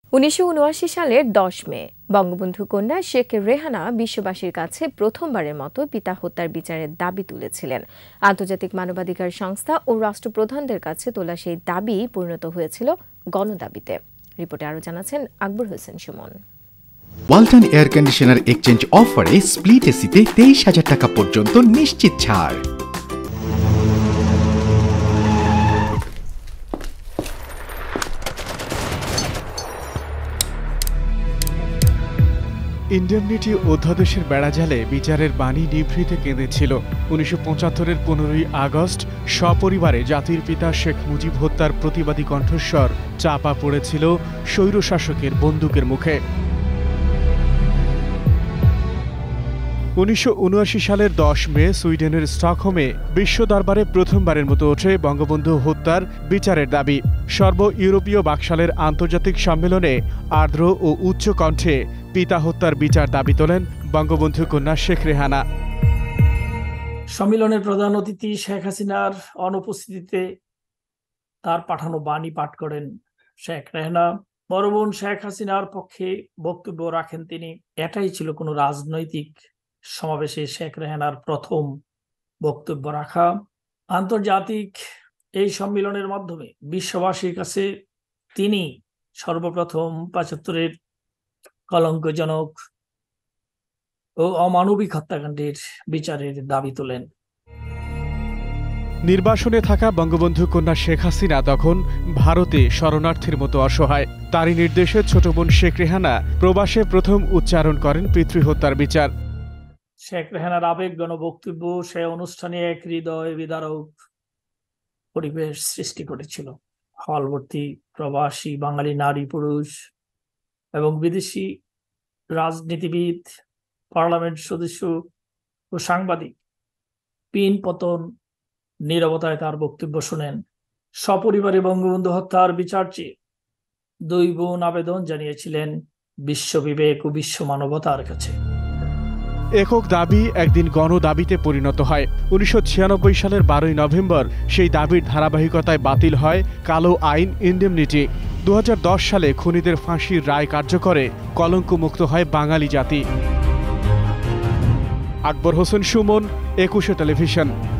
1979 সালের 10 মে বঙ্গবন্ধু কন্যা শেখ রেহানা বিশ্ববাসীর কাছে প্রথমবারের মতো পিতা হত্যার বিচারের দাবি তুলেছিলেন। আন্তর্জাতিক মানবাধিকার সংস্থা ও রাষ্ট্রপ্রধানদের কাছে তোলা সেই দাবি পরিণত হয়েছিল গণদাবিতে। রিপোর্টে আরও জানাচ্ছেন Akbar Hossain Sumon. Walton air conditioner exchange অফারে স্প্লিট এসিতে 23,000 টাকা পর্যন্ত নিশ্চিত ছাড়। ইন্ডেমনিটি অধ্যাদেশের বেড়াজালে বিচারের বাণী নিভৃতে কেঁদেছিল। 1975-এর 15ই আগস্ট সপরিবারে জাতির পিতা শেখ মুজিব হত্যার প্রতিবাদী কণ্ঠস্বর চাপা পড়েছিল স্বৈরশাসকের বন্দুকের মুখে। 1979 সালের 10 মে সুইডেনের স্টকহোমে বিশ্ব দরবারে প্রথমবারের মতো ওঠে বঙ্গবন্ধু হত্যার বিচারের দাবি। সর্ব ইউরোপীয় বাকশালের আন্তর্জাতিক সম্মেলনে আর্দ্র ও উচ্চ কণ্ঠে পিতা হত্যার বিচার দাবি তোলেন বঙ্গবন্ধু কন্যা শেখ রেহানা। সম্মেলনের প্রধান অতিথি শেখ হাসিনার অনুপস্থিতিতে তার পাঠানো বাণী পাঠ করেন শেখ রেহানা। বড় বোন শেখ হাসিনার পক্ষে বক্তব্য রাখেন তিনি। এটাই ছিল কোনো রাজনৈতিক সমাবেশে শেখ রেহানার প্রথম বক্তব্য রাখা। আন্তর্জাতিক এই সম্মেলনের মাধ্যমে বিশ্ববাসীর কাছে তিনি সর্বপ্রথম 75-এর কলঙ্কজনক ও অমানবিক হত্যাকাণ্ডের বিচারের দাবি তোলেন। নির্বাসনে থাকা বঙ্গবন্ধু কন্যা শেখ হাসিনা তখন ভারতে শরণার্থীর মতো অসহায়। তারই নির্দেশে ছোট বোন শেখ রেহানা প্রবাসে প্রথম উচ্চারণ করেন পিতৃহত্যার বিচার। শেখ রেহানার আবেগঘন বক্তব্য সে অনুষ্ঠানে এক হৃদয় বিদারক পরিবেশ সৃষ্টি করেছিল। হলভর্তি প্রবাসী বাঙালি নারী পুরুষ এবং বিদেশি রাজনীতিবিদ, পার্লামেন্ট সদস্য ও সাংবাদিক পিন পতন নীরবতায় তার বক্তব্য শোনেন। সপরিবারে বঙ্গবন্ধু হত্যার বিচার চেয়ে দুই বোন আবেদন জানিয়েছিলেন বিশ্ববিবেক ও বিশ্ব মানবতার কাছে। একক দাবি একদিন গণদাবিতে পরিণত হয়। 1996 সালের 12ই নভেম্বর সেই দাবির ধারাবাহিকতায় বাতিল হয় কালো আইন ইন্ডেমনিটি। 2010 সালে খুনিদের ফাঁসির রায় কার্যকরে কলঙ্কমুক্ত হয় বাঙালি জাতি। আকবর হোসেন সুমন, 21 টেলিভিশন।